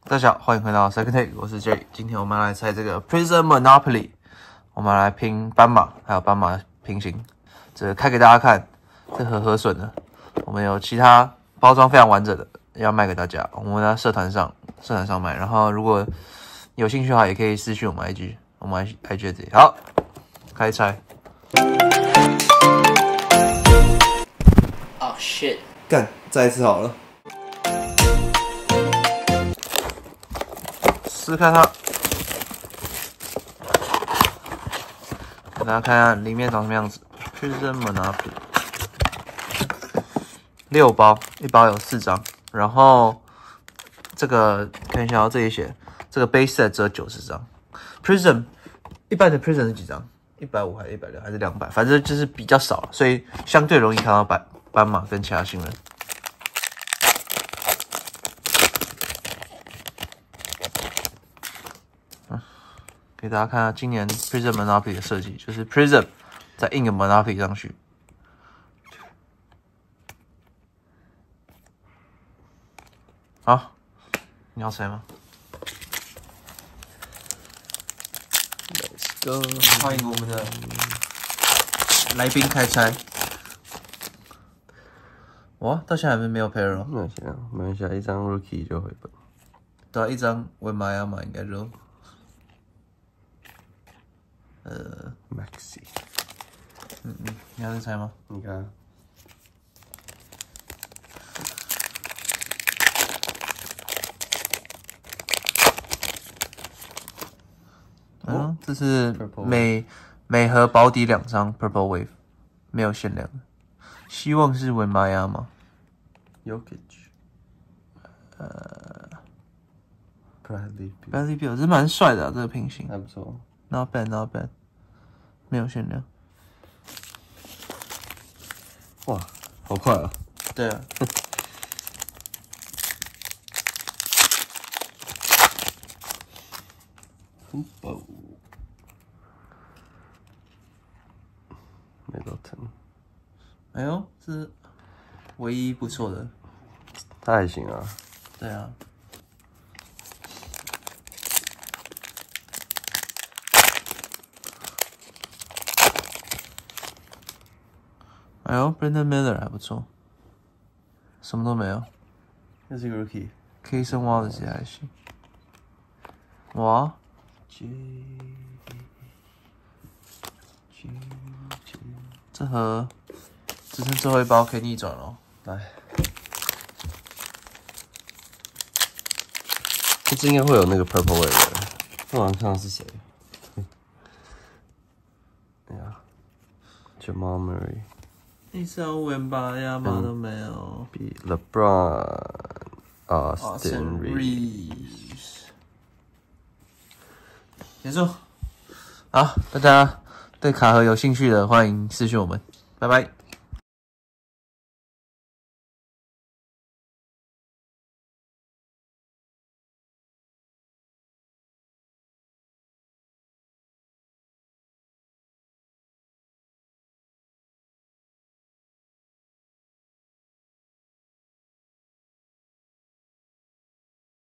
大家好，欢迎回到 Second Take， 我是 Jay。今天我们来猜这个 Prison Monopoly， 我们来拼斑马，还有斑马平行。这个开给大家看，这盒核损的，我们有其他包装非常完整的，要卖给大家。我们在社团上卖，然后如果有兴趣的话，也可以私讯我们 IG， 我们 IG 这里。好，开猜。 Oh shit！ 干，再一次好了。撕开它，给大家看看里面长什么样子。Prison Monopoly 6包，一包有4张，然后这个看一下哦，这里写这个 base set 只有90张。Prison 一般的 Prison 是几张？150还是160还是200？反正就是比较少，所以相对容易看到斑马跟其他新人。给大家看看今年 Prison Monopoly 的设计，就是 Prison 再印个 Monopoly 上去。好，你要猜吗 ？Let's go！ 欢迎我们的来宾开猜。哇，到现在还没有 pair 那行啊，没关系，一张 Rookie 就回本。 对啊，一张文玛雅嘛，应该就。 Maxi， 你要再猜吗？ 你看， 这是每盒保底2张 Purple Wave， 没有限量的。希望是文玛雅吗 ？Jokic， Bradley Beal 是蛮帅的、啊，这个平行还不错。 Not bad, not bad， 没有限量。 哇，好快啊！ 对啊。 Middleton， 哎呦，这是唯一不错的。 他还行啊。 对啊。哎呦 ，Brandon Miller 还不错，什么都没有。 这是个 Rookie。 Cason Wallace 也还行。哇 这盒只剩最后一包可以逆转了。 来，这次应该会有那个 Purple Wave 的，我好像看到是谁。哎呀 ，Jamal Murray。 一张文巴亚马都没有。 比 LeBron、Austin Reeves。结束。好，大家对卡盒有兴趣的，欢迎私讯我们，拜拜。